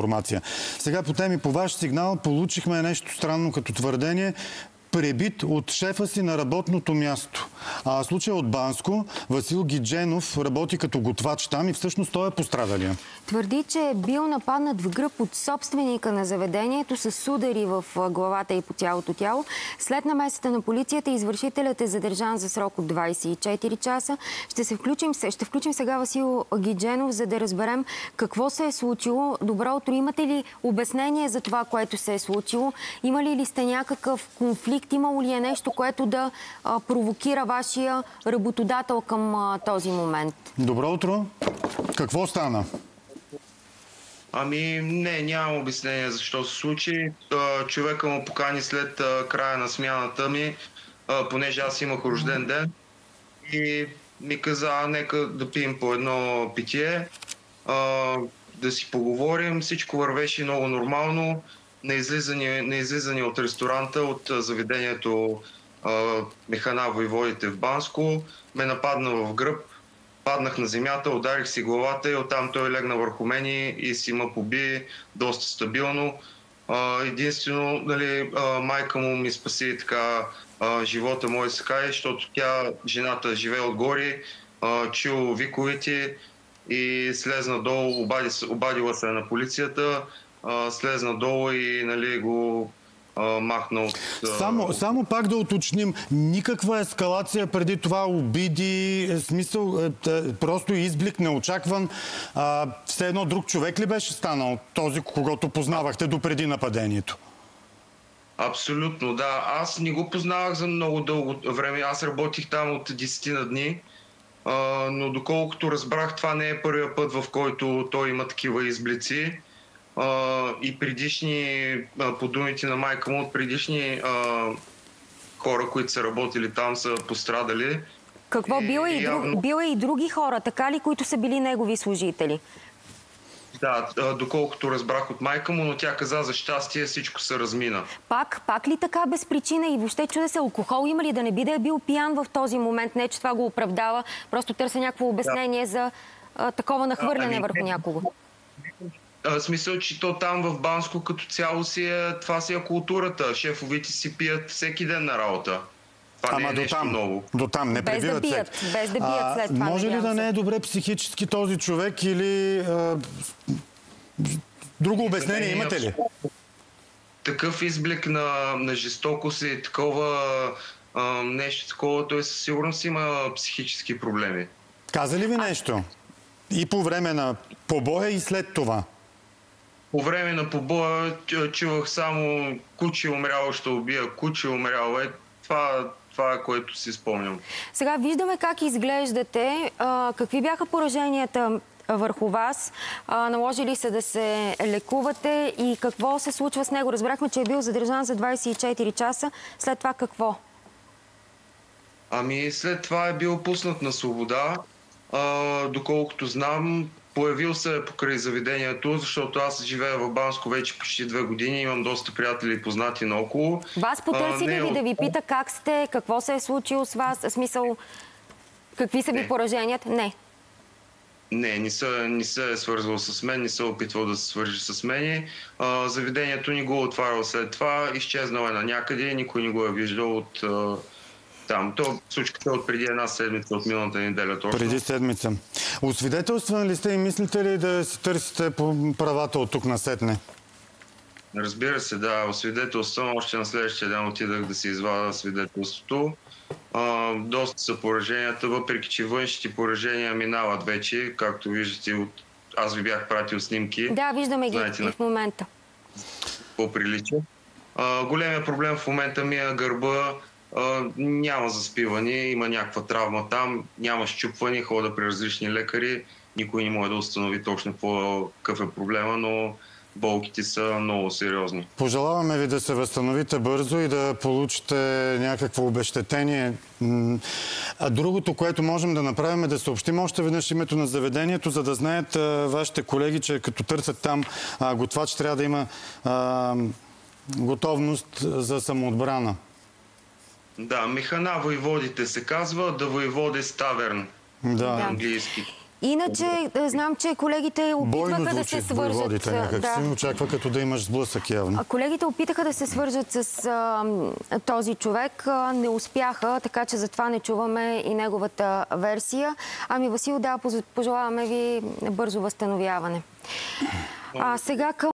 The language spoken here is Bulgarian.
информация. Сега по теми, по ваш сигнал получихме нещо странно като твърдение. Пребит от шефа си на работното място. Случая от Банско, Васил Гидженов работи като готвач там и всъщност той е пострадалия. Твърди, че е бил нападнат в гръб от собственика на заведението с удари в главата и по цялото тяло. След намесата на полицията извършителят е задържан за срок от 24 часа. Ще включим сега Васил Гидженов, за да разберем какво се е случило. Добро утро, имате ли обяснение за това, което се е случило? Имали ли сте някакъв конфликт? Имало ли е нещо, което да провокира вашия работодател към този момент? Добро утро. Какво стана? Нямам обяснение защо се случи. Човека му покани след края на смяната ми, понеже аз имах рожден ден, и ми каза, нека да пием по едно питие, да си поговорим. Всичко вървеше много нормално. На излизане от ресторанта, от заведението Механа Войводите в Банско, ме нападна в гръб. Паднах на земята, ударих си главата и оттам той легна върху мен и си ме поби доста стабилно. Единствено, майка му ми спаси така живота мой, защото жената живее отгоре, чу виковете и слезна долу, обадила се на полицията, слезна долу и го махна от... Само пак да уточним, никаква ескалация преди това, обиди, смисъл, просто изблик неочакван. Все едно друг човек ли беше станал, този, когото познавахте допреди нападението? Абсолютно, да. Аз не го познавах за много дълго време. Аз работих там от 10 на дни, но доколкото разбрах, това не е първият път, в който той има такива изблици. И предишни, по думите на майка му, от предишни хора, които са работили там, са пострадали. Какво? Бил е и други хора, така ли, които са били негови служители? Да, доколкото разбрах от майка му, но тя каза, за щастие всичко се размина. Пак ли така без причина и въобще чуда се, алкохол има ли, да не би да е бил пиян в този момент? Не, че това го оправдава, просто търся някакво обяснение за такова нахвърляне върху някого. Смисъл, че то там в Банско като цяло това си е културата. Шефовите си пият всеки ден на работа. Това не е нещо ново. До там, не пребиват без да бият след това. Може ли да не е добре психически този човек или друго обяснение имате ли? Такъв изблик на жестокост и такова нещо такова, той със сигурност има психически проблеми. Каза ли ви нещо? И по време на побоя и след това? По време на побоя чувах само куче умряло, ще убия, куче умряло. Това е, което си спомням. Сега виждаме как изглеждате. Какви бяха пораженията върху вас? Наложи ли се да се лекувате и какво се случва с него? Разбрахме, че е бил задържан за 24 часа. След това какво? След това е бил пуснат на свобода. Доколкото знам, появил се покрай заведението, защото аз живея в Банско вече почти 2 години, имам доста приятели и познати наоколо. Вас потърси ли да ви пита как сте, какво се е случило с вас, смисъл, какви са ви пораженията? Не, не се е свързвал с мен, не се е опитвал да се свържи с мен. Заведението ни го отварял след това, изчезнал е на някъде, никой не го е виждал от там. Случката от преди една седмица, от миналата неделя точно. Преди седмица. Освидетелствани ли сте и мислите ли да си търсите правата от тук насетне? Разбира се, да. Освидетелствам. Още на следващия ден отидах да си извадя свидетелството. Доста са пораженията, въпреки че външните поражения минават вече, както виждате. Аз ви бях пратил снимки. Да, виждаме ги в момента. По-прилича. Големият проблем в момента ми е гърба. Няма заспиване, има някаква травма там, няма счупване, хода при различни лекари. Никой не може да установи точно какъв е проблема, но болките са много сериозни. Пожелаваме ви да се възстановите бързо и да получите някакво обезщетение. Другото, което можем да направим, е да съобщим още веднъж името на заведението, за да знаят вашите колеги, че като търсят там готвач, трябва да има готовност за самоотбрана. Да, Механа Войводите се казва, да Войводи Таверн. Да. Английски. Иначе знам, че колегите опитваха Бойно да звучи се в свържат. войводите някак си. Очаква като да имаш сблъсък явно. Колегите опитаха да се свържат с този човек, не успяха, така че затова не чуваме и неговата версия. Ами, Васил, да, пожелаваме ви бързо възстановяване. Сега към